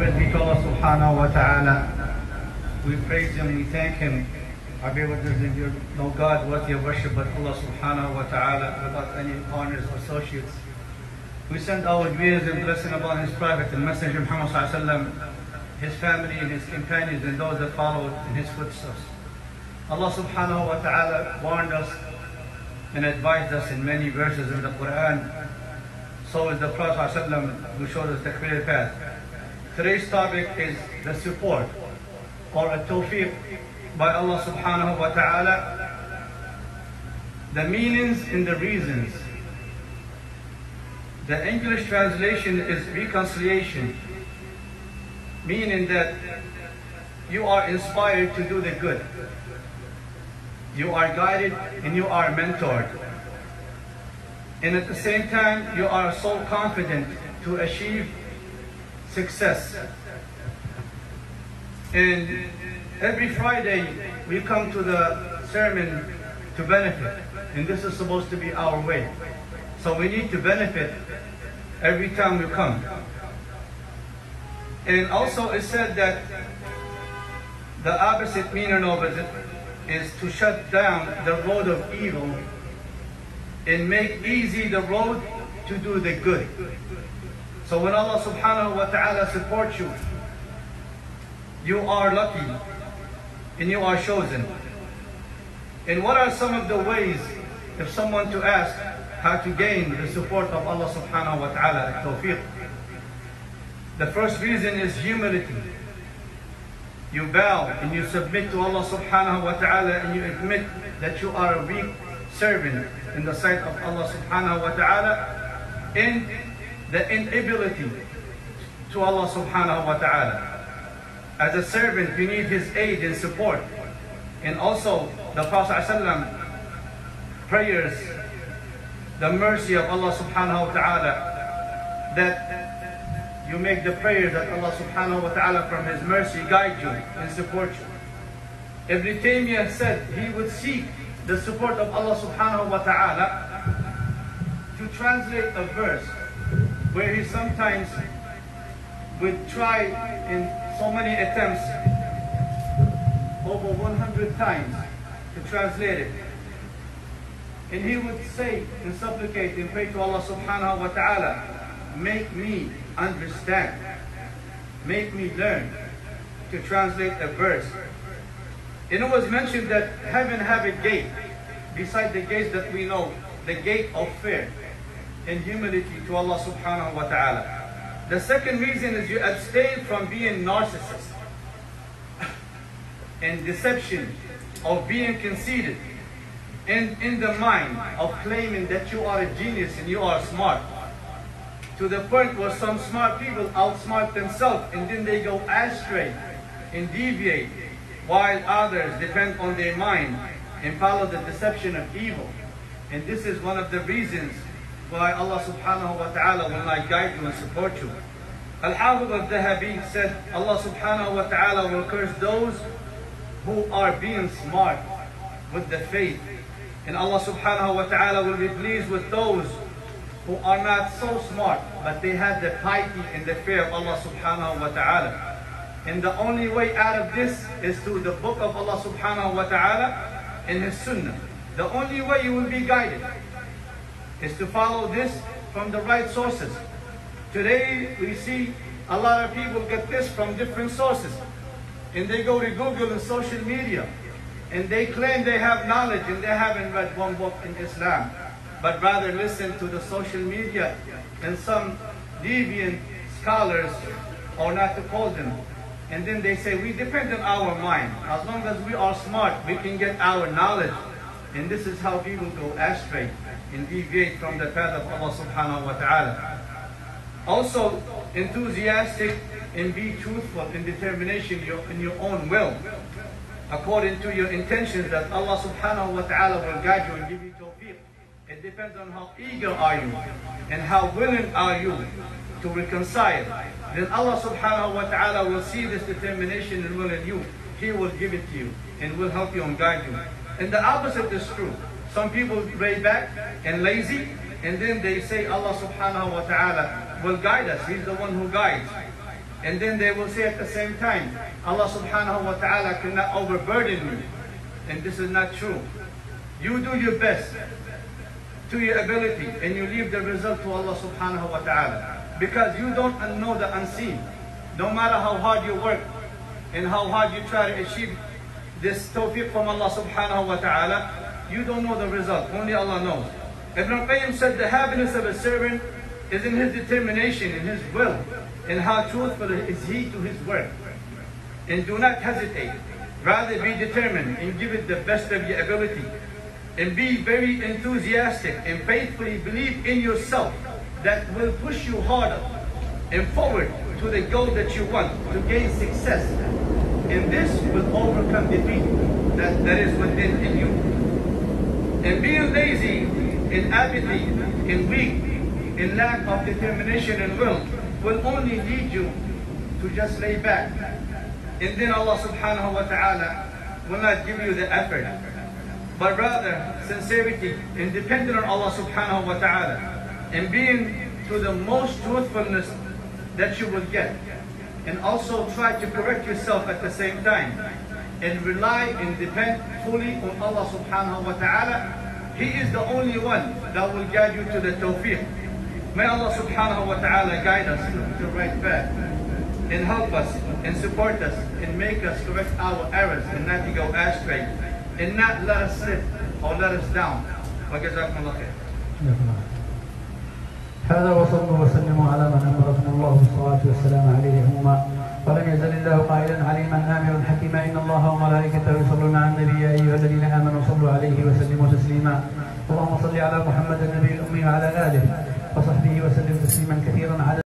praise be to Allah subhanahu wa ta'ala. We praise Him, we thank Him. Our beloved brothers, there is no God worthy of worship but Allah subhanahu wa ta'ala, without any partners or associates. We send our greetings and blessing upon His Prophet and Messenger Muhammad sallallahu alaihi wasallam, his family and his companions and those that followed in his footsteps. Allah subhanahu wa ta'ala warned us and advised us in many verses in the Quran. So is the Prophet sallallahu alaihi wasallam, who showed us the clear path. Today's topic is the support or a tawfiq by Allah subhanahu wa ta'ala, the meanings and the reasons. The English translation is reconciliation, meaning that you are inspired to do the good. You are guided and you are mentored. And at the same time, you are so confident to achieve success. And every Friday, we come to the sermon to benefit. And this is supposed to be our way. So we need to benefit every time we come. And also it said that the opposite meaning of it is to shut down the road of evil and make easy the road to do the good. So when Allah subhanahu wa ta'ala supports you, you are lucky and you are chosen. And what are some of the ways, if someone to ask how to gain the support of Allah subhanahu wa ta'ala, tawfiq? The first reason is humility. You bow and you submit to Allah subhanahu wa ta'ala and you admit that you are a weak servant in the sight of Allah subhanahu wa ta'ala, and the inability to Allah subhanahu wa ta'ala. As a servant, you need His aid and support. And also the Prophet ﷺ prayers, the mercy of Allah subhanahu wa ta'ala, that you make the prayer that Allah subhanahu wa ta'ala from His mercy guide you and support you. Ibn Taymiyyah said he would seek the support of Allah subhanahu wa ta'ala to translate a verse where he sometimes would try in so many attempts, over 100 times, to translate it. And he would say and supplicate and pray to Allah subhanahu wa ta'ala, make me understand, make me learn to translate a verse. And it was mentioned that heaven have a gate, beside the gates that we know, the gate of fear and humility to Allah subhanahu wa ta'ala. The second reason is you abstain from being narcissist and deception, of being conceited, and in the mind of claiming that you are a genius and you are smart, to the point where some smart people outsmart themselves and then they go astray and deviate, while others depend on their mind and follow the deception of evil. And this is one of the reasons why Allah subhanahu wa ta'ala will not guide you and support you. Al-Hafidh al-Dhahabi said Allah subhanahu wa ta'ala will curse those who are being smart with the faith, and Allah subhanahu wa ta'ala will be pleased with those who are not so smart but they have the piety and the fear of Allah subhanahu wa ta'ala. And the only way out of this is through the book of Allah subhanahu wa ta'ala and His sunnah. The only way you will be guided is to follow this from the right sources. Today we see a lot of people get this from different sources, and they go to Google and social media and they claim they have knowledge and they haven't read one book in Islam, but rather listen to the social media and some deviant scholars, or not to call them, and then they say we depend on our mind. As long as we are smart, we can get our knowledge. And this is how people go astray and deviate from the path of Allah subhanahu wa ta'ala. Also, enthusiastic and be truthful in determination in your own will, according to your intentions, that Allah subhanahu wa ta'ala will guide you and give you tawfiq. It depends on how eager are you and how willing are you to reconcile. Then Allah subhanahu wa ta'ala will see this determination and will in you. He will give it to you and will help you and guide you. And the opposite is true. Some people lay back and lazy, and then they say Allah subhanahu wa ta'ala will guide us. He's the one who guides. And then they will say at the same time, Allah subhanahu wa ta'ala cannot overburden you. And this is not true. You do your best to your ability and you leave the result to Allah subhanahu wa ta'ala. Because you don't know the unseen. No matter how hard you work and how hard you try to achieve this tawfiq from Allah subhanahu wa ta'ala, you don't know the result. Only Allah knows. Ibn al-Qayyim said the happiness of a servant is in his determination, in his will, and how truthful is he to his work. And do not hesitate. Rather be determined and give it the best of your ability. And be very enthusiastic and faithfully believe in yourself. That will push you harder and forward to the goal that you want to gain success. And this will overcome defeat that is within in you. And being lazy and apathy and weak and lack of determination and will only lead you to just lay back. And then Allah subhanahu wa ta'ala will not give you the effort, but rather sincerity and dependent on Allah subhanahu wa ta'ala. And being to the most truthfulness that you will get. And also try to correct yourself at the same time. And rely and depend fully on Allah subhanahu wa ta'ala. He is the only one that will guide you to the tawfiq. May Allah subhanahu wa ta'ala guide us to the right path. And help us and support us and make us correct our errors and not to go astray. And not let us slip or let us down. وجزاكم الله خير. هذا وصلوا وسلموا على من امركم الله بالصلاه والسلام عليه هما ولم يزل الله قائلا عليما امرا حكيما ان الله وملائكته يصلون على النبي يا ايها الذين امنوا صلوا عليه وسلموا تسليما اللهم صل على محمد النبي الامي وعلى اله وصحبه وسلم تسليما كثيرا على